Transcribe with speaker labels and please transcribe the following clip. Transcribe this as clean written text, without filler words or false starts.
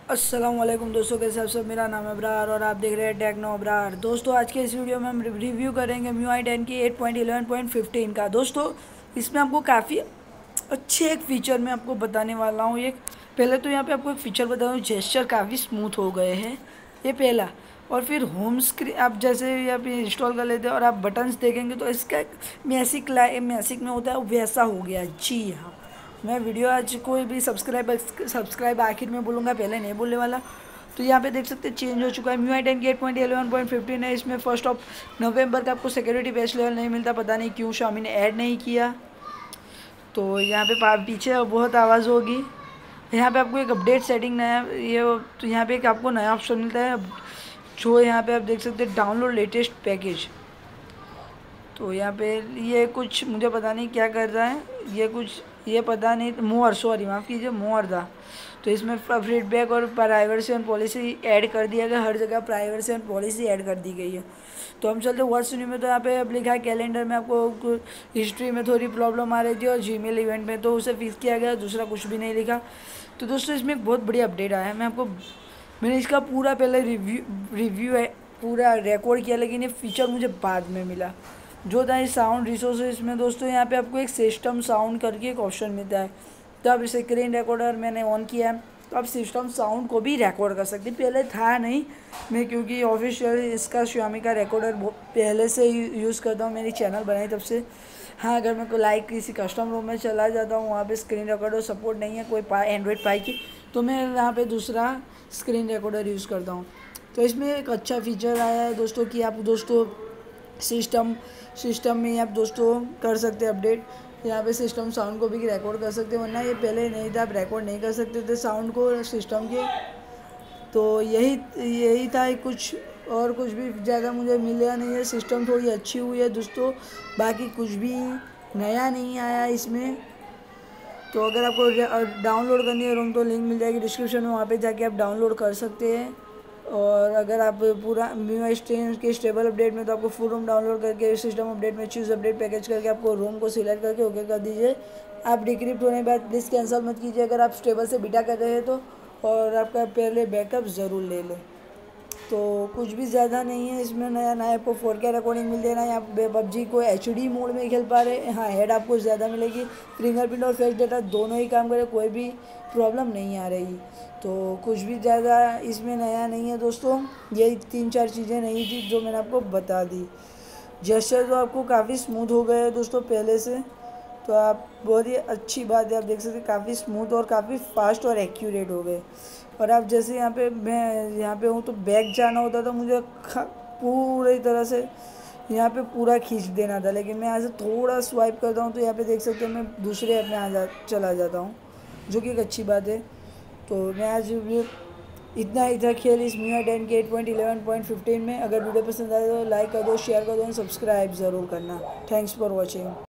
Speaker 1: अस्सलाम वालेकुम दोस्तों, कैसे आप सब। मेरा नाम है अब्रार और आप देख रहे हैं टेक्नो अब्रार। दोस्तों आज के इस वीडियो में हम रिव्यू करेंगे MIUI 10 की 8.11.15 का। दोस्तों इसमें आपको काफ़ी अच्छे एक फ़ीचर मैं आपको बताने वाला हूँ। एक पहले तो यहाँ पे आपको एक फ़ीचर बता दूँ, जेस्चर काफ़ी स्मूथ हो गए हैं, ये पहला। और फिर होम स्क्रीन आप जैसे यहाँ पे इंस्टॉल कर लेते हैं और आप बटन्स देखेंगे तो इसका मैसिक में होता है वैसा हो गया। जी हाँ, मैं वीडियो आज कोई भी सब्सक्राइब आखिर में बोलूँगा, पहले नहीं बोलने वाला। तो यहाँ पे देख सकते हैं चेंज हो चुका है। MIUI 10 की 8.11.15 है। इसमें 1 नवंबर का आपको सिक्योरिटी पैच लेवल नहीं मिलता, पता नहीं क्यों Xiaomi ने ऐड नहीं किया। तो यहाँ पे पीछे बहुत आवाज़ होगी। यहाँ पे आपको एक अपडेट सेटिंग नया ये तो यहाँ पे एक आपको नया ऑप्शन मिलता है, जो यहाँ पे आप देख सकते हैं डाउनलोड लेटेस्ट पैकेज। तो यहाँ पे ये कुछ मुझे पता नहीं क्या कर रहा है, ये पता नहीं। माफ़ कीजिए, मोर था। तो इसमें फीडबैक और प्राइवेसी एंड पॉलिसी ऐड कर दिया गया, हर जगह प्राइवेसी एंड पॉलिसी ऐड कर दी गई है। तो हम चलते वर्ड्स न्यू में। तो यहाँ पे अब लिखा है कैलेंडर में आपको हिस्ट्री में थोड़ी प्रॉब्लम आ रही थी और जीमेल इवेंट में, तो उसे फिक्स किया गया, दूसरा कुछ भी नहीं लिखा। तो दोस्तों इसमें एक बहुत बढ़िया अपडेट आया है। मैंने इसका पूरा पहले रिव्यू है पूरा रिकॉर्ड किया, लेकिन ये फीचर मुझे बाद में मिला, जो था इस साउंड रिसोर्सेज में। दोस्तों यहाँ पे आपको एक सिस्टम साउंड करके एक ऑप्शन मिलता है। तो आप स्क्रीन रिकॉर्डर मैंने ऑन किया है, तो आप सिस्टम साउंड को भी रिकॉर्ड कर सकते हैं। पहले था नहीं, मैं क्योंकि ऑफिशियल इसका Xiaomi का रिकॉर्डर पहले से यूज़ करता हूँ, मेरी चैनल बनाई तब से। हाँ, अगर मैं को किसी कस्टम रूम में चला जाता हूँ, वहाँ पे स्क्रीन रिकॉर्डर सपोर्ट नहीं है कोई एंड्रॉयड पाई की, तो मैं यहाँ पे दूसरा स्क्रीन रिकॉर्डर यूज़ करता हूँ। तो इसमें एक अच्छा फीचर आया है दोस्तों कि आप दोस्तों सिस्टम में आप दोस्तों कर सकते हैं अपडेट। यहाँ पे सिस्टम साउंड को भी रिकॉर्ड कर सकते हैं, वरना ये पहले नहीं था, आप रिकॉर्ड नहीं कर सकते थे साउंड को सिस्टम के। तो यही था कुछ, और कुछ भी ज़्यादा मुझे मिला नहीं है। सिस्टम थोड़ी अच्छी हुई है दोस्तों, बाकी कुछ भी नया नहीं आया इसमें। तो अगर आपको डाउनलोड करनी है रोम, तो लिंक मिल जाएगी डिस्क्रिप्शन में, वहाँ पे जाके आप डाउनलोड कर सकते हैं। और अगर आप पूरा MIUI के स्टेबल अपडेट में, तो आपको फुल रोम डाउनलोड करके सिस्टम अपडेट में चूज़ अपडेट पैकेज करके आपको रोम को सिलेक्ट करके ओके कर दीजिए। आप डिक्रिप्ट होने के बाद प्लीज़ कैंसिल मत कीजिए अगर आप स्टेबल से बीटा कर रहे हैं तो, और आपका पहले बैकअप ज़रूर ले लें। तो कुछ भी ज़्यादा नहीं है इसमें नया। ना आपको 4K रिकॉर्डिंग मिल देना, या PUBG को HD मोड में खेल पा रहे हैं। हाँ, हेड आपको ज़्यादा मिलेगी, फिंगरप्रिंट और फेस डेटा दोनों ही काम करे, कोई भी प्रॉब्लम नहीं आ रही। तो कुछ भी ज़्यादा इसमें नया नहीं है दोस्तों, यही 3-4 चीज़ें नहीं थी जो मैंने आपको बता दी। जेस्चर तो आपको काफ़ी स्मूथ हो गए हैं दोस्तों पहले से, तो आप बहुत ही अच्छी बात है, आप देख सकते हैं काफ़ी स्मूथ और काफ़ी फास्ट और एक्यूरेट हो गए। और आप जैसे मैं यहाँ पे हूँ, तो बैक जाना होता तो मुझे पूरी तरह से यहाँ पे पूरा खींच देना था, लेकिन मैं यहाँ से थोड़ा स्वाइप करता हूँ तो यहाँ पे देख सकते हैं मैं दूसरे ऐप में चला जाता हूँ, जो कि एक अच्छी बात है। तो मैं आज इतना ही था खेल इस MIUI 10 के 8.11.15 में। अगर वीडियो पसंद आए तो लाइक कर दो, शेयर कर दो, सब्सक्राइब ज़रूर करना। Thanks for watching.